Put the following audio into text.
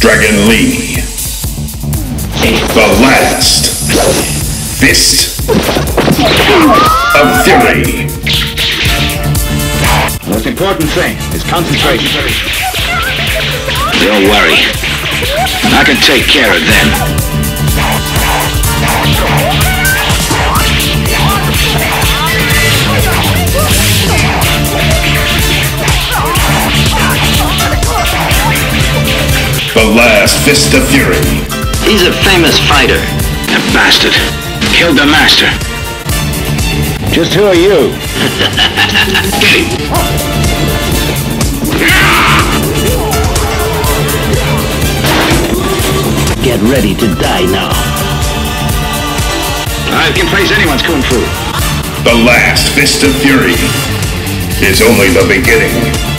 Dragon Lee. The last fist of fury. The most important thing is concentration. Don't worry. I can take care of them. The last fist of fury. He's a famous fighter. That bastard killed the master. Just who are you? Get him. Get ready to die now. I can face anyone's kung fu. The last fist of fury is only the beginning.